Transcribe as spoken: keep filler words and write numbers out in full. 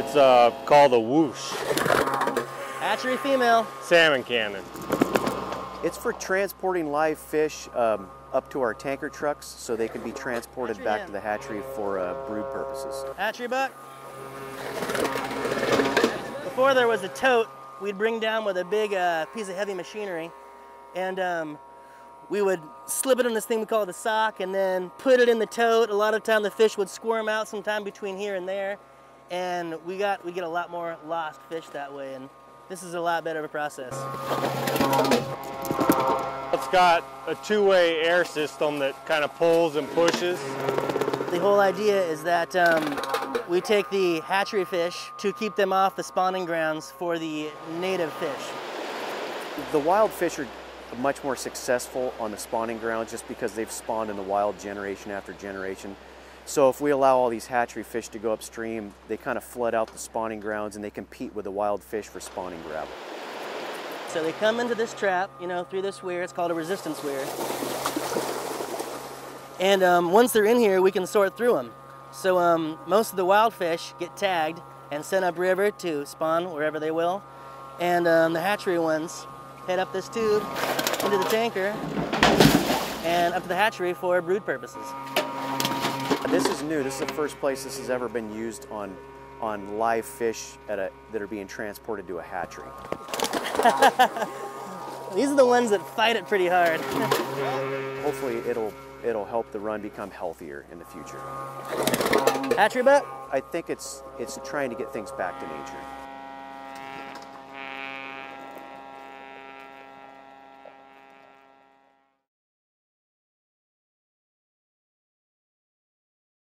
It's uh, called a Whoosh. Hatchery female. Salmon Cannon. It's for transporting live fish um, up to our tanker trucks so they can be transported Hatchery back hen. to the hatchery for uh, brood purposes. Hatchery buck. Before there was a tote we'd bring down with a big uh, piece of heavy machinery, and um, we would slip it in this thing we call the sock and then put it in the tote. A lot of time the fish would squirm out sometime between here and there, and we got we get a lot more lost fish that way, and this is a lot better of a process. It's got a two-way air system that kind of pulls and pushes. The whole idea is that um, we take the hatchery fish to keep them off the spawning grounds for the native fish. The wild fish are much more successful on the spawning grounds just because they've spawned in the wild generation after generation. So if we allow all these hatchery fish to go upstream, they kind of flood out the spawning grounds and they compete with the wild fish for spawning gravel. So they come into this trap, you know, through this weir. It's called a resistance weir. And um, once they're in here, we can sort through them. So um, most of the wild fish get tagged and sent upriver to spawn wherever they will. And um, the hatchery ones head up this tube into the tanker and up to the hatchery for brood purposes. This is new. This is the first place this has ever been used on, on live fish at a, that are being transported to a hatchery. These are the ones that fight it pretty hard. Hopefully it'll, it'll help the run become healthier in the future. Hatchery buck? I think it's, it's trying to get things back to nature.